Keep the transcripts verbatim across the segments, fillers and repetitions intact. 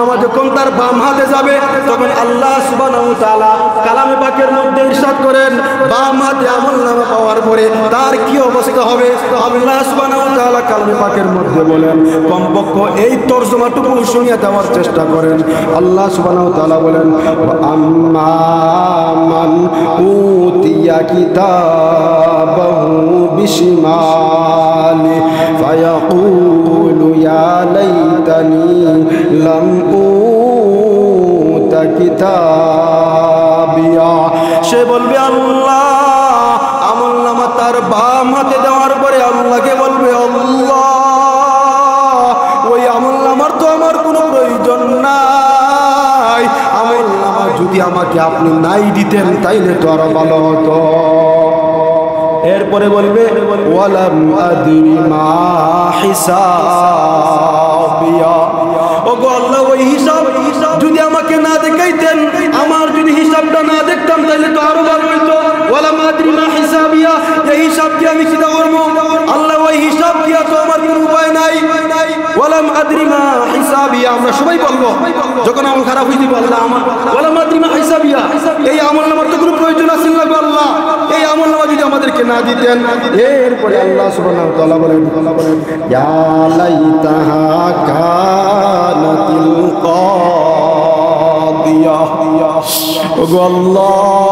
আমলনামা যখন তার বাম হাতে যাবে তখন আল্লাহ সুবহানাহু ওয়া তাআলা কালামে পাকের মধ্যে ইরশাদ করেন বাম হাতে আমলনামা পাওয়ার পরে তার কি অবস্থা হবে। আল্লাহ সুবহানাহু ওয়া তাআলা কালামে পাকের মধ্যে বলেন, কমপক্ষে এই তরজমাটুকু শুনিয়ে দেওয়ার চেষ্টা করেন। আল্লাহ সুবহানাহু ওয়া তাআলা বলেন, আম্মা মান উতিয়া কিতাবাহু বিশিমালি ফায়াকুলু ইয়া লাইতানি লাম উতা কিতাবিয়া। সে বলবে আল্লাহ, আমলনামা তার বাম হাতে দেওয়ার পরে আল্লাহকে বলবে, আল্লাহ ওই আমলনামার তো আমার কোনো প্রয়োজন নাই, আমলনামা যদি আমাকে আপনি নাই দিতেন তাইলে তো আরো ভালো হতো। এরপরে বলবে ওয়ালাম আদরি মা হিসাবিয়া। ওগো আল্লাহ ওই হিসাব যদি আমাকে না দেখাইতেন, আমার যদি হিসাবটা না দেখতাম তাহলে তো আরো ভালো হইতো। ওয়ালাম আদরি মা হিসাবিয়া, এই হিসাব কি আমি চিন্তা করবো? আল্লাহ ওই হিসাব কি তো আমার কোনো উপায় নাই। ওয়ালাম আদরি মা হিসাবিয়া আমরা সবাই বলবো যখন আমল খারাপ হয়ে যাবে, আল্লাহ আমার ওয়ালাম আদরি মা হিসাবিয়া, এই আমলনামার তো কোনো প্রয়োজন আছে না গো আল্লাহ, এই আমলনামা যদি আমাদেরকে না দিতেন। এরপরে আল্লাহ সুবহানাহু ওয়া তাআলা বলেন, ইয়া লাইতাহা কানাতিল কাদিয়া। ওগো আল্লাহ,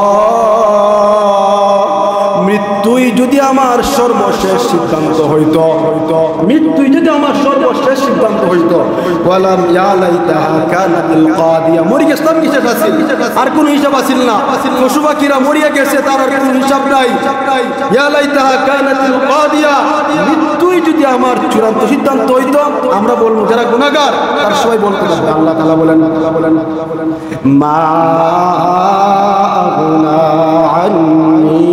মৃত্যুই যদি আমার সর্বশেষ সিদ্ধান্ত হইতো, মৃত্যুই যদি আমার সর্বশেষ সিদ্ধান্ত হইতো। ওয়ালাম ইয়া লাইতাহা কানাতিল কাদিয়া, মরি গেছতাম কিসে আছে, আর কোনো হিসাব আছিল না। পশু পাখিরা মরিয়া গেছে, তার আর কোনো হিসাব নাই। ইয়া লাইতাহা কানাতিল কাদিয়া, মৃত্যুই যদি আমার চূড়ান্ত সিদ্ধান্ত হইতো, আমরা বলবো যারা গুনাহগার তার সবাই বলতে পারবে। আল্লাহ তাআলা বলেন, মা আগুনা আন্নি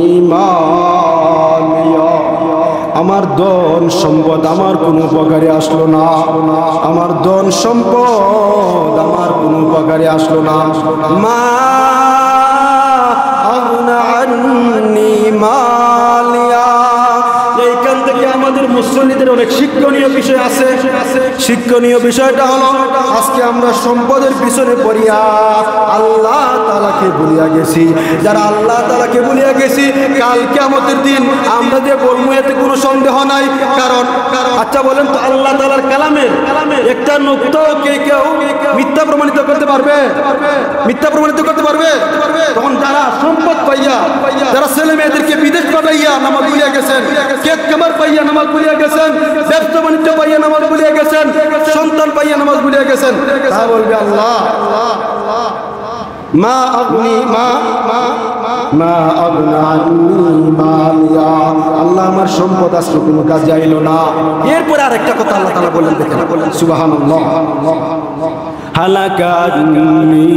মালিয়া, আমার ধন সম্পদ আমার কোনো উপকারে আসলো না, আমার ধন সম্পদ আমার কোনো উপকারে আসলো না। মা আগুনা আন্নি মালিয়া, এইখান থেকে আমাদের মুসলিমদের অনেক শিক্ষণীয় বিষয় আছে। শিক্ষণীয় বিষয়টা হলো, আজকে আমরা সম্পদের পিছনে পড়িয়া আল্লাহ তাআলাকে ভুলিয়া গেছি। যারা আল্লাহ তাআলাকে ভুলিয়া গেছি, কাল কিয়ামতের দিন আমরা যে বলবো এতে কোনো সন্দেহ নাই। কারণ আচ্ছা বলেন তো, আল্লাহ তাআলার কালামের একটা নুকতাও কে কেউ মিথ্যা প্রমাণিত করতে পারবে? মিথ্যা প্রমাণিত করতে পারবে? তখন যারা সম্পদ পাইয়া, যারা ছেলে মেয়েদেরকে বিদেশ পাঠাইয়া নামাজ ভুলিয়া গেছেন, ক্ষেত খামার পাইয়া নামাজ ভুলিয়া গেছেন, ব্যবসা বাণিজ্য পাইয়া নামাজ ভুলিয়া গেছেন, সন্তান পাইয়া নামাজ ভুলিয়া গেছেন, তা বলবে আল্লাহ মা আগনি মা মা আগনা আন্নি মালিয়া, আল্লাহ আমার সম্পদ আজকে কোনো কাজে আইলো না। এরপরে আরেকটা কথা আল্লাহ তাআলা বলেন, দেখেন সুবহানাল্লাহ, হালাকা আন্নি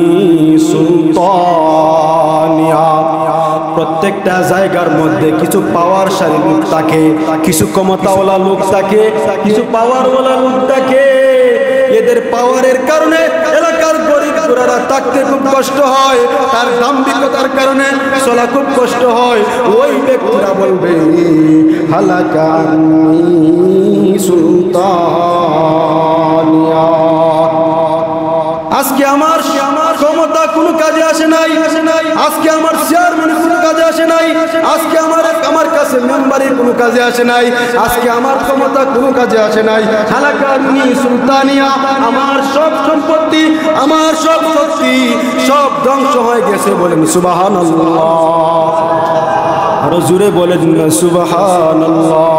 সুলতানিয়া। প্রত্যেকটা জায়গার মধ্যে কিছু পাওয়ারশালী লোক থাকে, কিছু ক্ষমতাওয়ালা লোক থাকে, কিছু পাওয়ারওয়ালা লোক থাকে। এদের পাওয়ারের কারণে এলাকার গরিব গুড়ারা থাকতে খুব কষ্ট হয়, তার দাম্ভিকতার কারণে চলা খুব কষ্ট হয়। ওই ব্যক্তিরা বলবে হালাকা আন্নি সুলতানিয়া, আজকে আমার ক্ষমতা কোনো কাজে আসে নাই, আজকে আমার চেয়ারম্যান কোনো কাজে আসে নাই, আজকে আমার আমার কাছে মেম্বারের কোনো কাজে আসে নাই, আজকে আমার ক্ষমতা কোনো কাজে আসে নাই। হালাকা আন্নি সুলতানিয়া, আমার সব সম্পত্তি, আমার সব শক্তি সব ধ্বংস হয়ে গেছে। বলেন সুবহানাল্লাহ, আরো জোরে বলেন সুবহানাল্লাহ।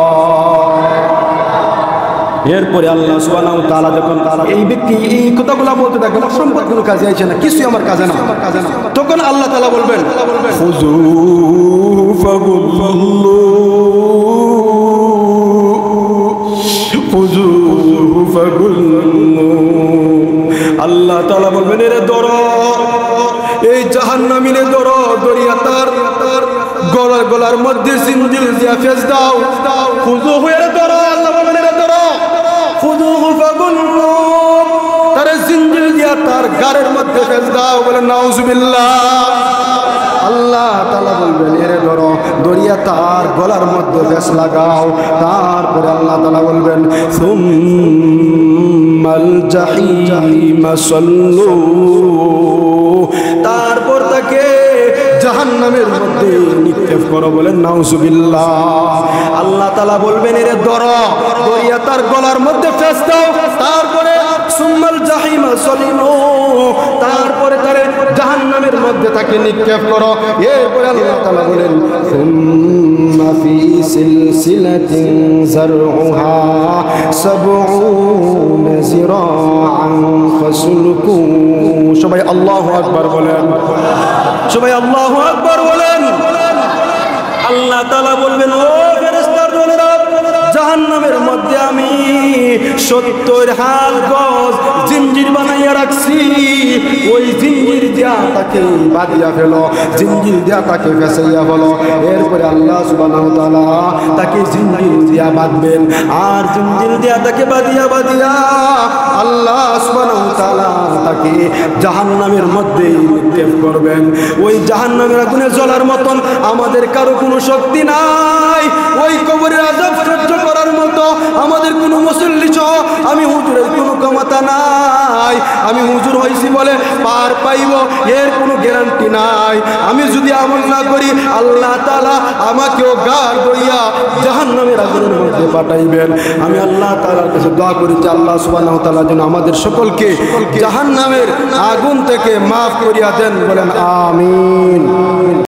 এরপরে আল্লাহ সুবহানাহু ওয়া তাআলা যখন এই ব্যক্তি এই কথাগুলো বলতে থাকে, আমার সম্পদ কোনো কাজে আসে না, কিছুই আমার কাজে না, তখন আল্লাহ তাআলা বলবেন খুযু ফাগুল্লু খুযু ফাগুল্লু। আল্লাহ তাআলা বলবেন, এরে ধরো, এই জাহান্নামীরে ধরো, দরিয়া তার গলার গলার মধ্যে জিঞ্জির দিয়া ফেস দাও। খুযু হয়ে ধরো, আল্লাহ বলবেন এরে ধরো, খুযুহু ফাগুল্লু, তারে জিঞ্জির দিয়া তার গাড়ের মধ্যে ফেস দাও। বলেন নাউজুবিল্লাহ। আল্লাহ তাআলা বলবেন এরে ধরো, দরিয়া তার গলার মধ্যে বেশ লাগাও। তারপরে আল্লাহ তাআলা বলবেন সুম্মাল জাহিম সাল্লু, তারপর তাকে জাহান্নামের মধ্যে নিক্ষেপ করো। বলেন নাউজুবিল্লাহ। আল্লাহ তাআলা বলবেন এরে ধরো, দরিয়া তার গলার মধ্যে ফেস দাও। তারপরে সুম্মাল জাহিম সাল্লু, তারপরে তারে জাহান্নামের মধ্যে তাকে নিক্ষেপ করো। এরপরে আল্লাহ তাআলা বলেন সুম্মা ফি সিলসিলাতিন যারউহা সাবউনা জিরাআন ফাসলুকু। সবাই আল্লাহু আকবার বলেন, সবাই আল্লাহু আকবার বলেন। আল্লাহ তাআলা বলবেন ও ফেরেশতার দলেরা, জাহান্নামের মধ্যে আমি সত্তর হাত গজ জিঞ্জির বানাইয়া রাখছি। ওই জিঞ্জির দিয়া তাকে বাঁধিয়া ফেলো, জিঞ্জির দিয়া তাকে ফেসাইয়া ফেলো। এরপরে আল্লাহ সুবহানাহু ওয়া তাআলা তাকে জিঞ্জির দিয়া বাঁধবেন, আর জিঞ্জির দিয়া তাকে বাঁধিয়া বাঁধিয়া আল্লাহ সুবহানাহু ওয়া তাআলা তাকে জাহান্নামের মধ্যে নিক্ষেপ করবেন। ওই জাহান্নামের আগুনে জ্বলার মতন আমাদের কারো কোনো শক্তি নাই। ওই কবরের আযাব সহ্য করার মতো আমাদের কোনো মুসল্লি সহ আমি হুজুরের কোনো ক্ষমতা নাই। আমি হুজুর হইছি বলে পার পাইব এর কোনো গ্যারান্টি নাই। আমি যদি আমল না করি আল্লাহ তাআলা আমাকেও গার দইয়া জাহান্নামের আগুনের মধ্যে পাঠাইবেন। আমি আল্লাহ তাআলার কাছে দোয়া করি যে আল্লাহ সুবহানাহু ওয়া তাআলা যেন আমাদের সকলকে জাহান্নামের আগুন থেকে মাফ করিয়া দেন। বলেন আমিন।